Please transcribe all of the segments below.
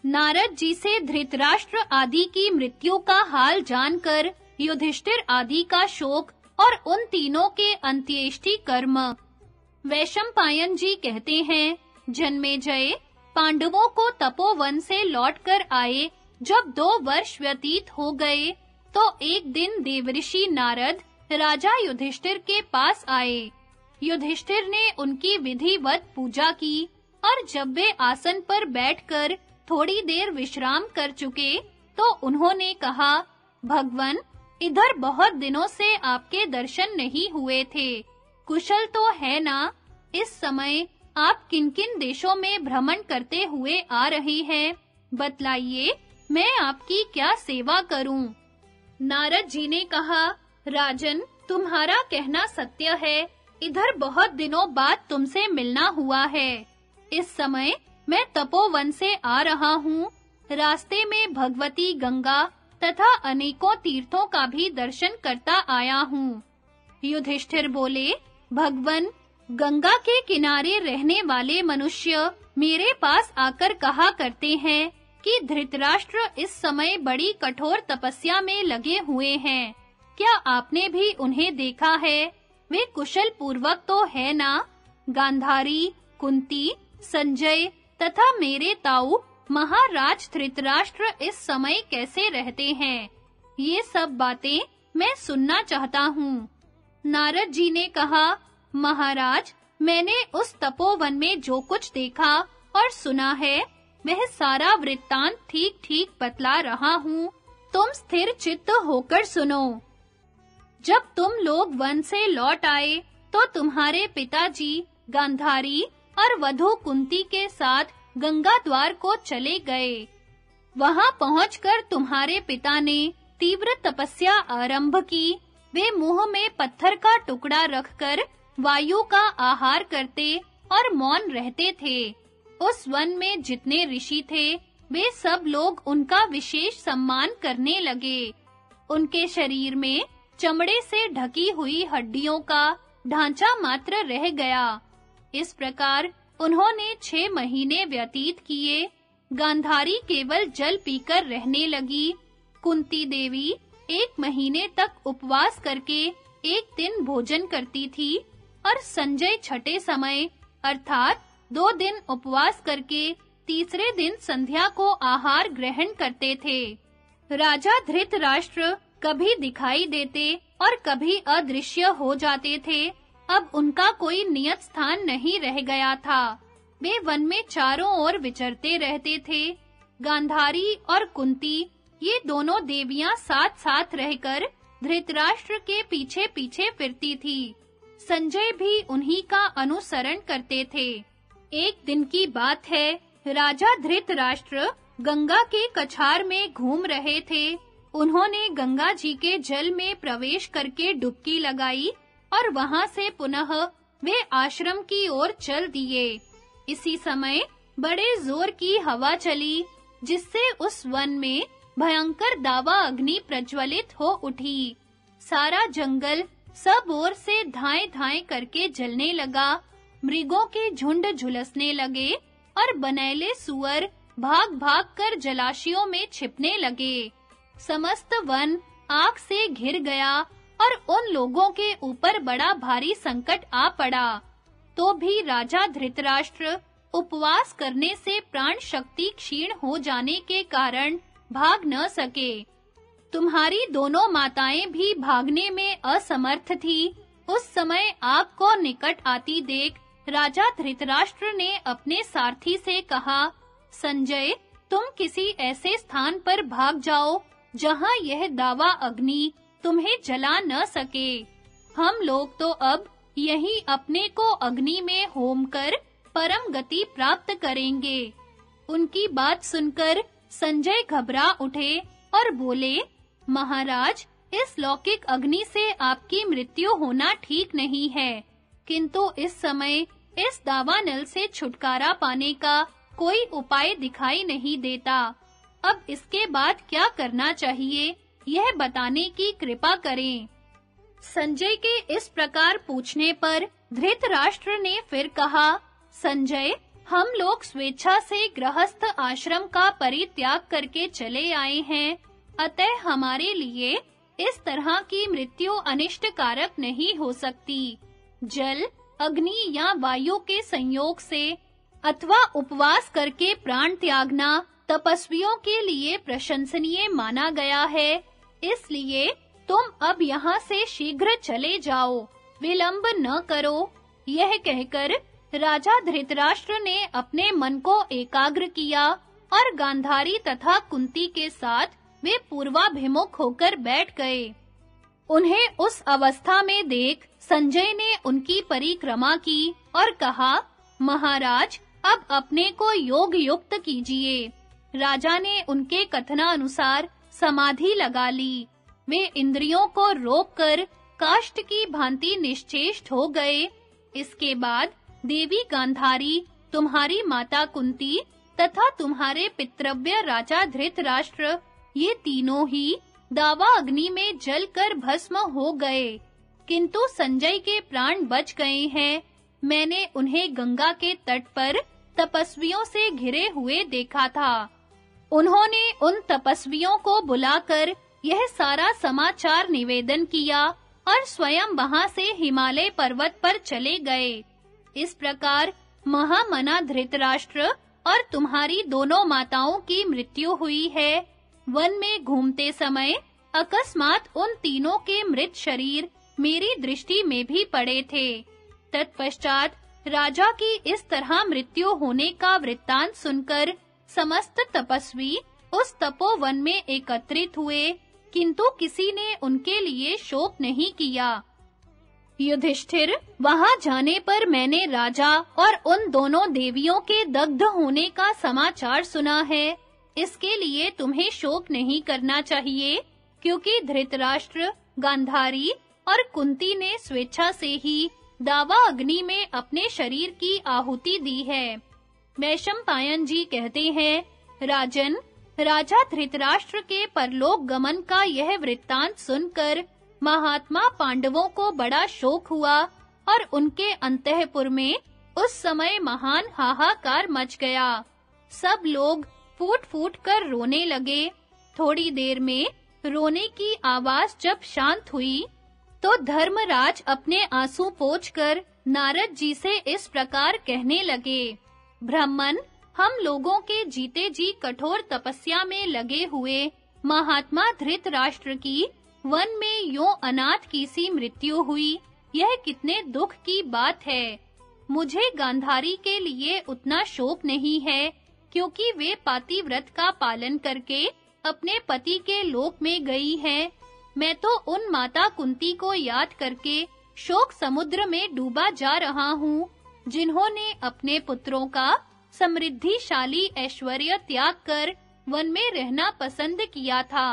नारद जी से धृतराष्ट्र आदि की मृत्यु का हाल जानकर युधिष्ठिर आदि का शोक और उन तीनों के अंत्येष्टि कर्म। वैशंपायन जी कहते हैं, जन्मेजय पांडवों को तपोवन से लौटकर आए जब 2 वर्ष व्यतीत हो गए, तो एक दिन देवर्षि नारद राजा युधिष्ठिर के पास आए। युधिष्ठिर ने उनकी विधिवत पूजा की और जब वे आसन पर बैठकर थोड़ी देर विश्राम कर चुके, तो उन्होंने कहा, भगवन, इधर बहुत दिनों से आपके दर्शन नहीं हुए थे। कुशल तो है ना? इस समय आप किन-किन देशों में भ्रमण करते हुए आ रहे हैं? बतलाइए, मैं आपकी क्या सेवा करूं? नारद जी ने कहा, राजन, तुम्हारा कहना सत्य है। इधर बहुत दिनों बाद तुमसे मिलना हुआ है। इस समय मैं तपोवन से आ रहा हूँ। रास्ते में भगवती गंगा तथा अनेकों तीर्थों का भी दर्शन करता आया हूँ। युधिष्ठिर बोले, भगवन, गंगा के किनारे रहने वाले मनुष्य मेरे पास आकर कहा करते हैं कि धृतराष्ट्र इस समय बड़ी कठोर तपस्या में लगे हुए हैं। क्या आपने भी उन्हें देखा है? वे कुशल पूर्वक तो है ना? गांधारी, कुंती, संजय तथा मेरे ताऊ महाराज धृतराष्ट्र इस समय कैसे रहते हैं? ये सब बातें मैं सुनना चाहता हूँ। नारद जी ने कहा, महाराज, मैंने उस तपोवन में जो कुछ देखा और सुना है, वह सारा वृत्तांत ठीक-ठीक बतला रहा हूँ। तुम स्थिर चित्त होकर सुनो। जब तुम लोग वन से लौट आए, तो तुम्हारे पिताजी गांधारी और वधू कुंती के साथ गंगा द्वार को चले गए। वहां पहुंचकर तुम्हारे पिता ने तीव्र तपस्या आरंभ की। वे मुंह में पत्थर का टुकड़ा रखकर वायु का आहार करते और मौन रहते थे। उस वन में जितने ऋषि थे, वे सब लोग उनका विशेष सम्मान करने लगे। उनके शरीर में चमड़े से ढकी हुई हड्डियों का ढांचा मात्र रह गया। इस प्रकार उन्होंने 6 महीने व्यतीत किए। गांधारी केवल जल पीकर रहने लगी। कुंती देवी 1 महीने तक उपवास करके एक दिन भोजन करती थी और संजय छठे समय अर्थात 2 दिन उपवास करके तीसरे दिन संध्या को आहार ग्रहण करते थे। राजा धृतराष्ट्र कभी दिखाई देते और कभी अदृश्य हो जाते थे। अब उनका कोई नियत स्थान नहीं रह गया था। वे वन में चारों ओर विचरते रहते थे। गांधारी और कुंती, ये दोनों देवियां साथ-साथ रहकर धृतराष्ट्र के पीछे-पीछे फिरती थी। संजय भी उन्हीं का अनुसरण करते थे। एक दिन की बात है, राजा धृतराष्ट्र गंगा के कछार में घूम रहे थे। उन्होंने गंगा जी के जल में प्रवेश करके डुबकी लगाई और वहां से पुनः वे आश्रम की ओर चल दिए। इसी समय बड़े जोर की हवा चली, जिससे उस वन में भयंकर दावा अग्नि प्रज्वलित हो उठी। सारा जंगल सब ओर से धाएं-धाएं करके जलने लगा। मृगों के झुंड झुलसने लगे और बनैले सुअर भाग-भाग कर जलाशयों में छिपने लगे। समस्त वन आग से घिर गया और उन लोगों के ऊपर बड़ा भारी संकट आ पड़ा। तो भी राजा धृतराष्ट्र उपवास करने से प्राण शक्ति क्षीण हो जाने के कारण भाग न सके। तुम्हारी दोनों माताएं भी भागने में असमर्थ थी। उस समय आग को निकट आती देख राजा धृतराष्ट्र ने अपने सारथी से कहा, संजय, तुम किसी ऐसे स्थान पर भाग जाओ जहां यह दावा अग्नि तुम्हें जला न सके। हम लोग तो अब यहीं अपने को अग्नि में होम कर परम गति प्राप्त करेंगे। उनकी बात सुनकर संजय घबरा उठे और बोले, महाराज, इस लौकिक अग्नि से आपकी मृत्यु होना ठीक नहीं है, किंतु इस समय इस दावानल से छुटकारा पाने का कोई उपाय दिखाई नहीं देता। अब इसके बाद क्या करना चाहिए, यह बताने की कृपा करें। संजय के इस प्रकार पूछने पर धृतराष्ट्र ने फिर कहा, संजय, हम लोग स्वेच्छा से गृहस्थ आश्रम का परित्याग करके चले आए हैं, अतः हमारे लिए इस तरह की मृत्यु अनिष्ट कारक नहीं हो सकती। जल, अग्नि या वायु के संयोग से अथवा उपवास करके प्राण त्यागना तपस्वियों के लिए प्रशंसनीय माना गया है, इसलिए तुम अब यहाँ से शीघ्र चले जाओ, विलंब न करो। यह कहकर राजा धृतराष्ट्र ने अपने मन को एकाग्र किया और गांधारी तथा कुंती के साथ वे पूर्वाभिमुख होकर बैठ गए। उन्हें उस अवस्था में देख संजय ने उनकी परिक्रमा की और कहा, महाराज, अब अपने को योग युक्त कीजिए। राजा ने उनके कथनानुसार समाधि लगा ली। वे इंद्रियों को रोककर काष्ठ की भांति निश्चेष्ट हो गए। इसके बाद देवी गांधारी, तुम्हारी माता कुंती तथा तुम्हारे पितृव्य राजा धृतराष्ट्र, ये तीनों ही दावा अग्नि में जलकर भस्म हो गए, किंतु संजय के प्राण बच गए हैं। मैंने उन्हें गंगा के तट पर तपस्वियों से घिरे हुए देखा था। उन्होंने उन तपस्वियों को बुलाकर यह सारा समाचार निवेदन किया और स्वयं वहां से हिमालय पर्वत पर चले गए। इस प्रकार महामना धृतराष्ट्र और तुम्हारी दोनों माताओं की मृत्यु हुई है। वन में घूमते समय अकस्मात उन तीनों के मृत शरीर मेरी दृष्टि में भी पड़े थे। तत्पश्चात राजा की इस तरह मृत्यु होने का वृत्तांत सुनकर समस्त तपस्वी उस तपोवन में एकत्रित हुए, किंतु किसी ने उनके लिए शोक नहीं किया। युधिष्ठिर, वहां जाने पर मैंने राजा और उन दोनों देवियों के दग्ध होने का समाचार सुना है। इसके लिए तुम्हें शोक नहीं करना चाहिए, क्योंकि धृतराष्ट्र, गांधारी और कुंती ने स्वेच्छा से ही दावा अग्नि में अपने शरीर की आहुति दी है। वैशंपायन जी कहते हैं, राजन, राजा धृतराष्ट्र के परलोक गमन का यह वृत्तांत सुनकर महात्मा पांडवों को बड़ा शोक हुआ और उनके अंतःपुर में उस समय महान हाहाकार मच गया। सब लोग फूट-फूट कर रोने लगे। थोड़ी देर में रोने की आवाज जब शांत हुई, तो धर्मराज अपने आंसू पोंछकर नारद जी से इस प्रकार कहने लगे, ब्राह्मण, हम लोगों के जीते जी कठोर तपस्या में लगे हुए महात्मा धृतराष्ट्र की वन में यूं अनाथ की सी मृत्यु हुई, यह कितने दुख की बात है। मुझे गांधारी के लिए उतना शोक नहीं है, क्योंकि वे पातिव्रत का पालन करके अपने पति के लोक में गई हैं। मैं तो उन माता कुंती को याद करके शोक समुद्र में डूबा जा रहा हूँ, जिन्होंने अपने पुत्रों का समृद्धिशाली ऐश्वर्य त्याग कर वन में रहना पसंद किया था।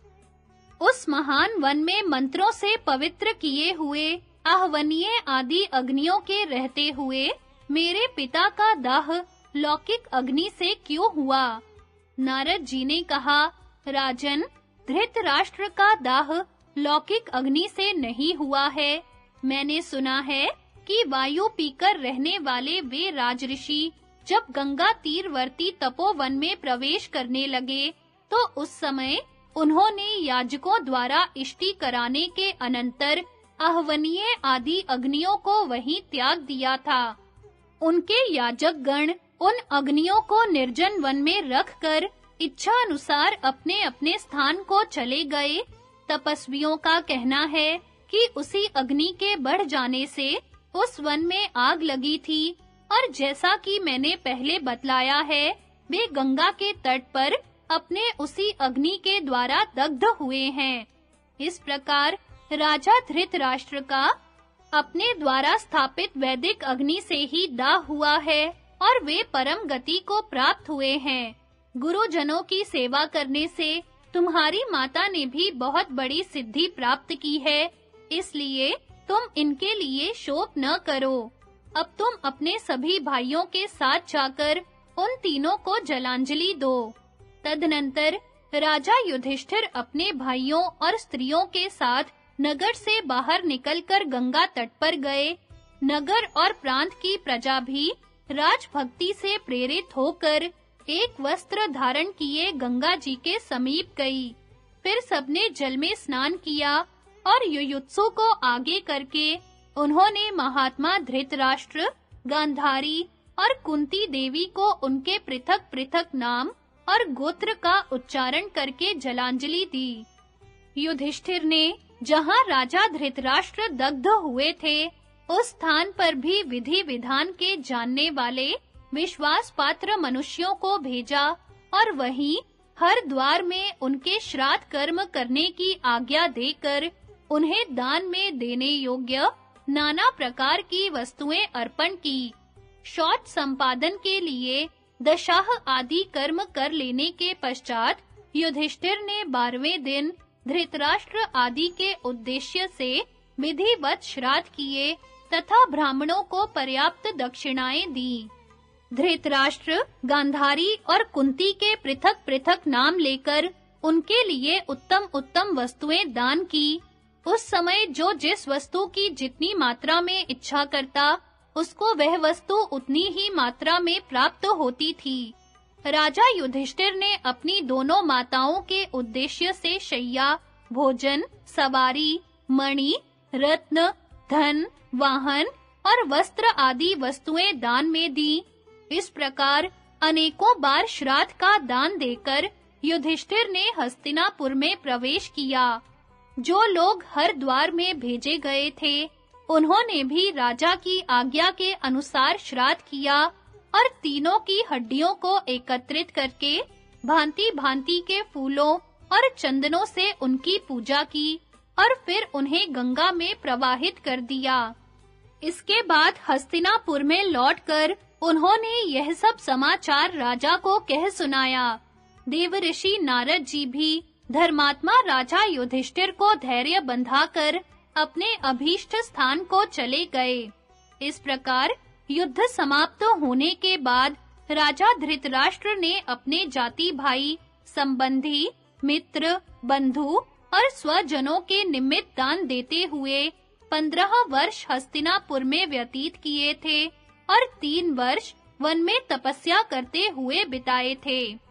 उस महान वन में मंत्रों से पवित्र किए हुए आहवनीय आदि अग्नियों के रहते हुए मेरे पिता का दाह लौकिक अग्नि से क्यों हुआ? नारद जी ने कहा, राजन, धृतराष्ट्र का दाह लौकिक अग्नि से नहीं हुआ है। मैंने सुना है कि वायु पीकर रहने वाले वे राजऋषि जब गंगा तीरवर्ती तपोवन में प्रवेश करने लगे, तो उस समय उन्होंने याजकों द्वारा इष्टि कराने के अनंतर आहवनीय आदि अग्नियों को वहीं त्याग दिया था। उनके याजक गण उन अग्नियों को निर्जन वन में रखकर इच्छा अनुसार अपने-अपने स्थान को चले गए। तपस्वियों का कहना है कि उसी अग्नि के बढ़ जाने से उस वन में आग लगी थी, और जैसा कि मैंने पहले बतलाया है, वे गंगा के तट पर अपने उसी अग्नि के द्वारा दग्ध हुए हैं। इस प्रकार राजा धृतराष्ट्र का अपने द्वारा स्थापित वैदिक अग्नि से ही दाह हुआ है और वे परम गति को प्राप्त हुए हैं। गुरुजनों की सेवा करने से तुम्हारी माता ने भी बहुत बड़ी सिद्धि प्राप्त की है, इसलिए तुम इनके लिए शोक न करो। अब तुम अपने सभी भाइयों के साथ जाकर उन तीनों को जलांजलि दो। तदनंतर राजा युधिष्ठिर अपने भाइयों और स्त्रियों के साथ नगर से बाहर निकलकर गंगा तट पर गए। नगर और प्रांत की प्रजा भी राजभक्ति से प्रेरित होकर एक वस्त्र धारण किए गंगा जी के समीप गई। फिर सबने जल में स्नान किया और युयुत्सु को आगे करके उन्होंने महात्मा धृतराष्ट्र, गांधारी और कुंती देवी को उनके पृथक-पृथक नाम और गोत्र का उच्चारण करके जलांजलि दी। युधिष्ठिर ने जहां राजा धृतराष्ट्र दग्ध हुए थे, उस स्थान पर भी विधि विधान के जानने वाले विश्वास पात्र मनुष्यों को भेजा और वहीं हर द्वार में उनके श्राद्ध कर्म करने की आज्ञा देकर उन्हें दान में देने योग्य नाना प्रकार की वस्तुएं अर्पण की। शौच संपादन के लिए दशाह आदि कर्म कर लेने के पश्चात युधिष्ठिर ने 12वें दिन धृतराष्ट्र आदि के उद्देश्य से विधिवत श्राद्ध किए तथा ब्राह्मणों को पर्याप्त दक्षिणाएं दी। धृतराष्ट्र, गांधारी और कुंती के पृथक-पृथक नाम लेकर उनके लिए उत्तम-उत्तम वस्तुएं दान की। उस समय जो जिस वस्तु की जितनी मात्रा में इच्छा करता, उसको वह वस्तु उतनी ही मात्रा में प्राप्त होती थी। राजा युधिष्ठिर ने अपनी दोनों माताओं के उद्देश्य से शैया, भोजन, सवारी, मणि, रत्न, धन, वाहन और वस्त्र आदि वस्तुएं दान में दी। इस प्रकार अनेकों बार श्राद्ध का दान देकर युधिष्ठिर ने हस्तिनापुर में प्रवेश किया। जो लोग हर द्वार में भेजे गए थे, उन्होंने भी राजा की आज्ञा के अनुसार श्राद्ध किया और तीनों की हड्डियों को एकत्रित करके भांति-भांति के फूलों और चंदनों से उनकी पूजा की और फिर उन्हें गंगा में प्रवाहित कर दिया। इसके बाद हस्तिनापुर में लौटकर उन्होंने यह सब समाचार राजा को कह सुनाया। देवऋषि नारद जी भी धर्मात्मा राजा युधिष्ठिर को धैर्य बंधाकर अपने अभीष्ट स्थान को चले गए। इस प्रकार युद्ध समाप्त होने के बाद राजा धृतराष्ट्र ने अपने जाति भाई, संबंधी, मित्र, बंधु और स्वजनों के निमित्त दान देते हुए 15 वर्ष हस्तिनापुर में व्यतीत किए थे और 3 वर्ष वन में तपस्या करते हुए बिताए थे।